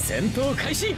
戦闘開始。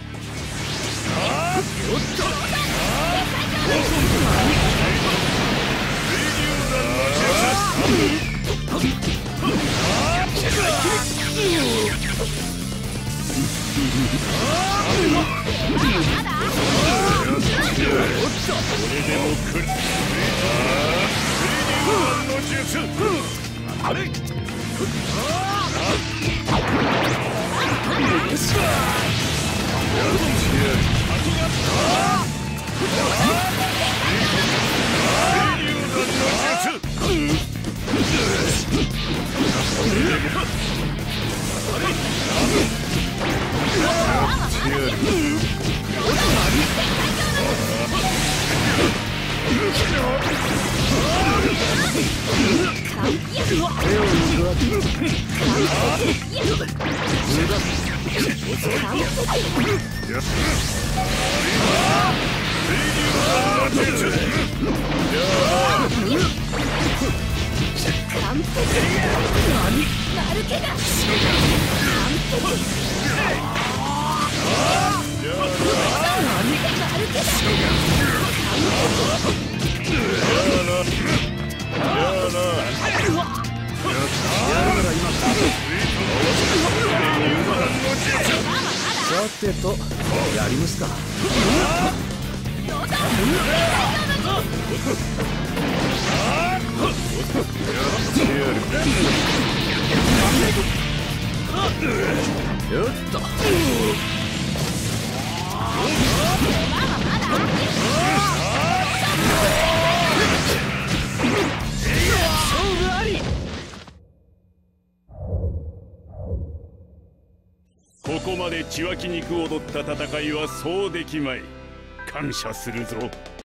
さてと、やりますか。よっと。勝負あり。 ここまで血湧き肉踊った戦いはそうできまい。感謝するぞ。